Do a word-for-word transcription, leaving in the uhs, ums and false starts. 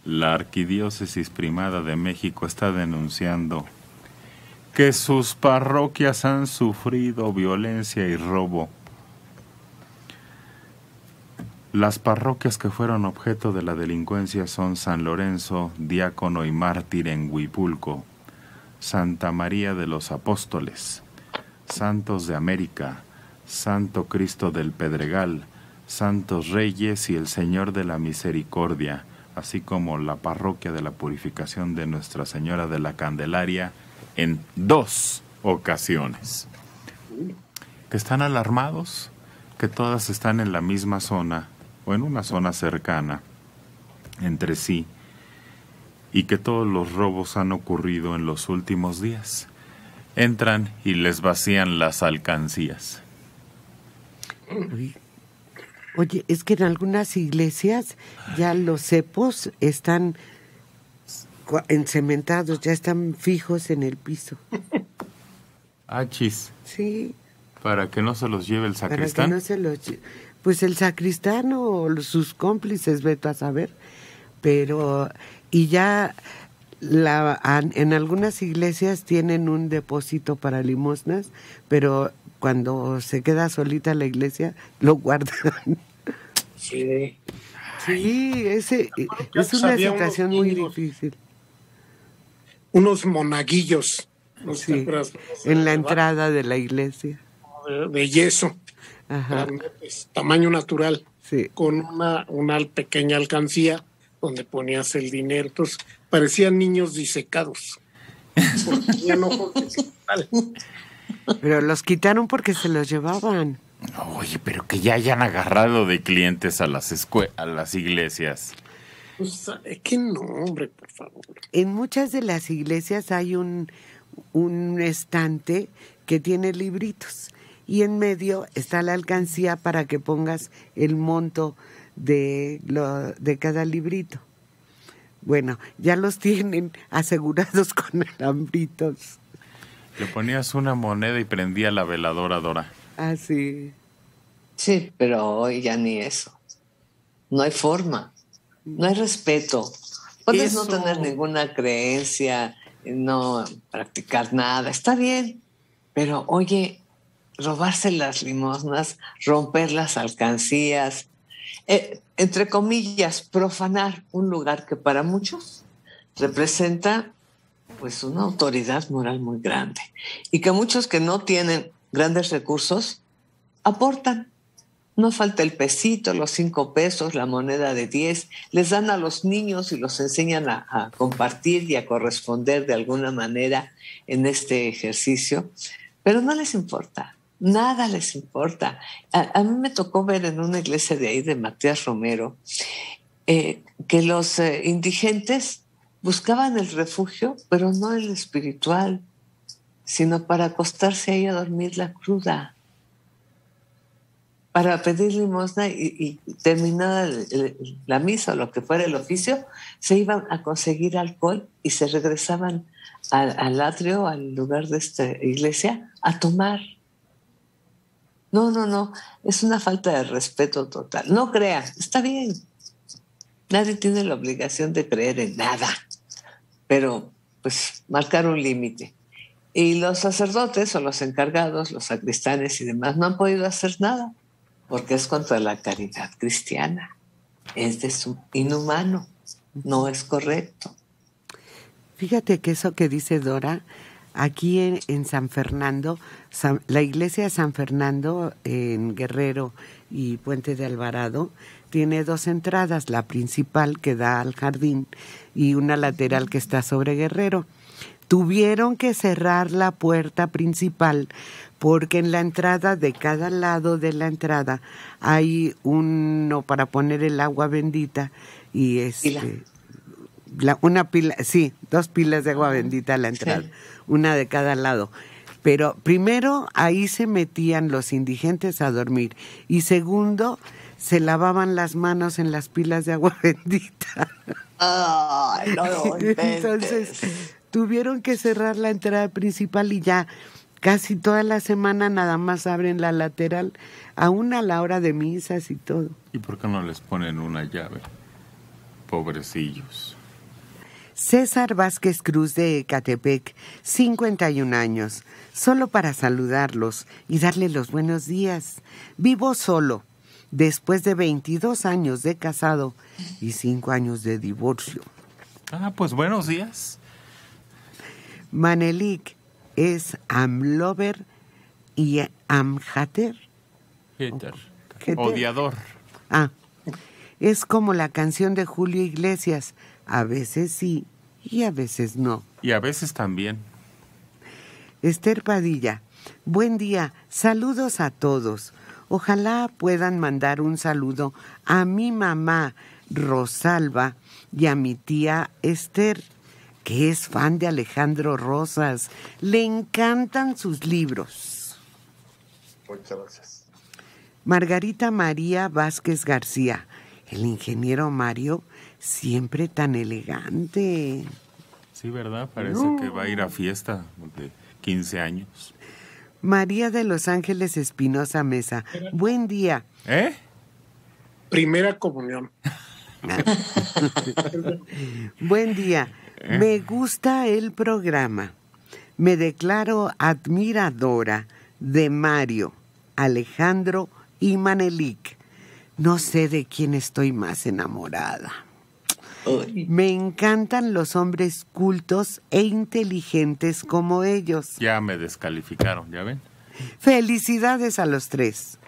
La Arquidiócesis Primada de México está denunciando que sus parroquias han sufrido violencia y robo. Las parroquias que fueron objeto de la delincuencia son San Lorenzo, Diácono y Mártir en Huipulco, Santa María de los Apóstoles, Santos de América, Santo Cristo del Pedregal, Santos Reyes y el Señor de la Misericordia, así como la Parroquia de la Purificación de Nuestra Señora de la Candelaria en dos ocasiones. Que están alarmados, que todas están en la misma zona o en una zona cercana entre sí y que todos los robos han ocurrido en los últimos días. Entran y les vacían las alcancías. Oye, oye, es que en algunas iglesias ya los cepos están encementados, ya están fijos en el piso. Achis. Sí. Para que no se los lleve el sacristán. Para que no se los lle- Pues el sacristán o los- sus cómplices, vete a saber. Pero, y ya la, an- en algunas iglesias tienen un depósito para limosnas, pero cuando se queda solita la iglesia, lo guardan. Sí. Sí, ese, Ya es una sabía situación unos muy niños. difícil. Unos monaguillos, ¿no te Sí, acuerdas? en la De- entrada de la iglesia. de, de yeso, Ajá, grandotes, tamaño natural, sí. con una, una pequeña alcancía donde ponías el dinero. Entonces, parecían niños disecados. Porque tenían ojos de cristal. Pero los quitaron porque se los llevaban. Oye, pero que ya hayan agarrado de clientes a las escue- a las iglesias. Pues, ¿qué nombre, por favor? En muchas de las iglesias hay un, un estante que tiene libritos y en medio está la alcancía para que pongas el monto de, lo, de cada librito. Bueno, ya los tienen asegurados con alambritos. Le ponías una moneda y prendía la veladora, Dora. Así. Sí, pero hoy ya ni eso. No hay forma, no hay respeto. Puedes Eso. no tener ninguna creencia, no practicar nada, está bien, pero oye, robarse las limosnas, romper las alcancías, eh, entre comillas, profanar un lugar que para muchos representa pues una autoridad moral muy grande y que muchos que no tienen grandes recursos aportan. No falta el pesito, los cinco pesos, la moneda de diez. Les dan a los niños y los enseñan a, a compartir y a corresponder de alguna manera en este ejercicio. Pero no les importa, nada les importa. A, a mí me tocó ver en una iglesia de ahí, de Matías Romero, eh, que los eh, indigentes buscaban el refugio, pero no el espiritual, sino para acostarse ahí a dormir la cruda, para pedir limosna y, y terminada la misa o lo que fuera el oficio, se iban a conseguir alcohol y se regresaban al, al atrio, al lugar de esta iglesia, a tomar. No, no, no, es una falta de respeto total. No crean, está bien. Nadie tiene la obligación de creer en nada, pero pues marcar un límite. Y los sacerdotes o los encargados, los sacristanes y demás, no han podido hacer nada, porque es contra la caridad cristiana. Es de su inhumano, no es correcto. Fíjate que eso que dice Dora, aquí en, en San Fernando, San, la iglesia de San Fernando en Guerrero y Puente de Alvarado, tiene dos entradas, la principal que da al jardín y una lateral que está sobre Guerrero. Tuvieron que cerrar la puerta principal porque en la entrada, de cada lado de la entrada, hay uno para poner el agua bendita y este, la, una pila, sí, dos pilas de agua bendita a la entrada, sí, una de cada lado. Pero primero ahí se metían los indigentes a dormir y segundo se lavaban las manos en las pilas de agua bendita. Ay, no lo inventes. Entonces tuvieron que cerrar la entrada principal y ya casi toda la semana nada más abren la lateral, aún a la hora de misas y todo. ¿Y por qué no les ponen una llave? pobrecillos. César Vázquez Cruz de Ecatepec, cincuenta y un años, solo para saludarlos y darle los buenos días. Vivo solo, después de veintidós años de casado y cinco años de divorcio. Ah, pues buenos días. Manelik es amlover y amhater. Hater. Hater. Odiador. Ah, es como la canción de Julio Iglesias, a veces sí y a veces no. Y a veces también. Esther Padilla, buen día, saludos a todos. Ojalá puedan mandar un saludo a mi mamá Rosalba y a mi tía Esther, que es fan de Alejandro Rosas. Le encantan sus libros. Muchas gracias. Margarita María Vázquez García, el ingeniero Mario, siempre tan elegante. Sí, ¿verdad? Parece no. que va a ir a fiesta de quince años. María de Los Ángeles Espinosa Mesa, buen día. ¿Eh? Primera comunión. Buen día. ¿Eh? Me gusta el programa. Me declaro admiradora de Mario, Alejandro y Manelik. No sé de quién estoy más enamorada. Uy. Me encantan los hombres cultos e inteligentes como ellos. Ya me descalificaron, ¿ya ven? Felicidades a los tres.